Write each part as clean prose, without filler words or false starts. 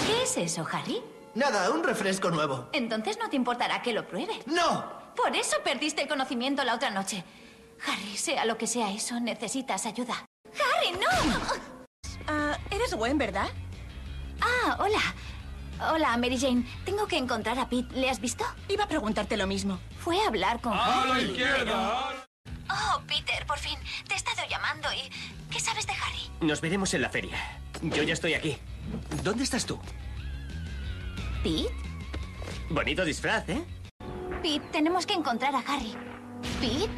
¿Qué es eso, Harry? Nada, un refresco nuevo. Entonces no te importará que lo pruebe. ¡No! Por eso perdiste el conocimiento la otra noche. Harry, sea lo que sea eso, necesitas ayuda. ¡Harry, no! Eres Gwen, ¿verdad? Ah, hola. Hola, Mary Jane. Tengo que encontrar a Pete. ¿Le has visto? Iba a preguntarte lo mismo. Fue a hablar con ¡A la Harry, izquierda! Oh, Peter, por fin. Te he estado llamando y... ¿Qué sabes de Harry? Nos veremos en la feria. Yo ya estoy aquí. ¿Dónde estás tú? ¿Pete? Bonito disfraz, ¿eh? Pete, tenemos que encontrar a Harry. ¿Pete?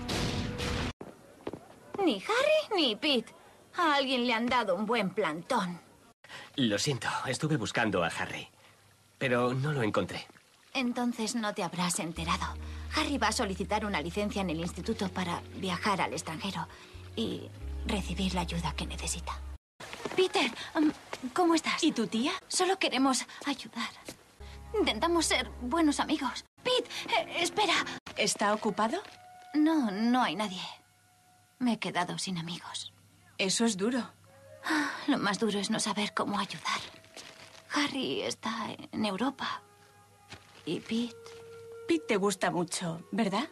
Ni Harry ni Pete. A alguien le han dado un buen plantón. Lo siento, estuve buscando a Harry, pero no lo encontré. Entonces no te habrás enterado. Harry va a solicitar una licencia en el instituto para viajar al extranjero y recibir la ayuda que necesita. Peter, ¿cómo estás? ¿Y tu tía? Solo queremos ayudar. Intentamos ser buenos amigos. Pete, espera. ¿Está ocupado? No, no hay nadie. Me he quedado sin amigos. Eso es duro. Lo más duro es no saber cómo ayudar. Harry está en Europa. Y Pete... Pete te gusta mucho, ¿verdad?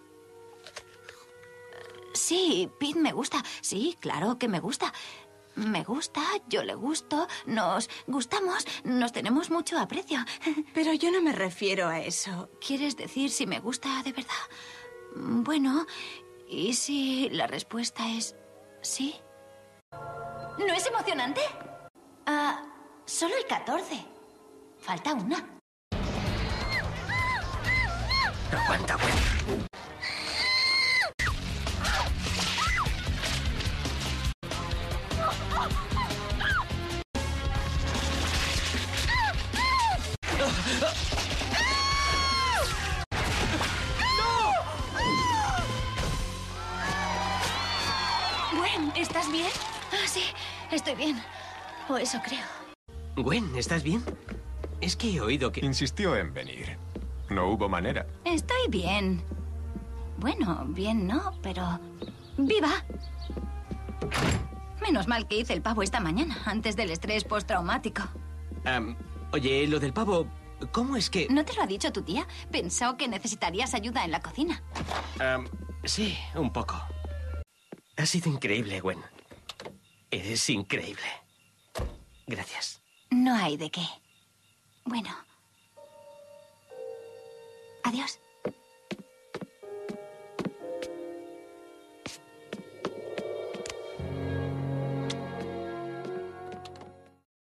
Sí, Pete me gusta. Sí, claro que me gusta. Me gusta, yo le gusto, nos gustamos, nos tenemos mucho aprecio. Pero yo no me refiero a eso. ¿Quieres decir si me gusta de verdad? Bueno, ¿y si la respuesta es sí? ¿No es emocionante? Solo el 14. Falta una. Aguanta, Gwen. Gwen, ¿estás bien? Sí, estoy bien. O eso creo. Gwen, ¿estás bien? Es que he oído que... Insistió en venir. No hubo manera. Estoy bien. Bueno, bien no, pero... ¡Viva! Menos mal que hice el pavo esta mañana, antes del estrés postraumático. Oye, lo del pavo, ¿cómo es que...? ¿No te lo ha dicho tu tía? Pensó que necesitarías ayuda en la cocina. Sí, un poco. Ha sido increíble, Gwen. Eres increíble. Gracias. No hay de qué. Bueno. Adiós.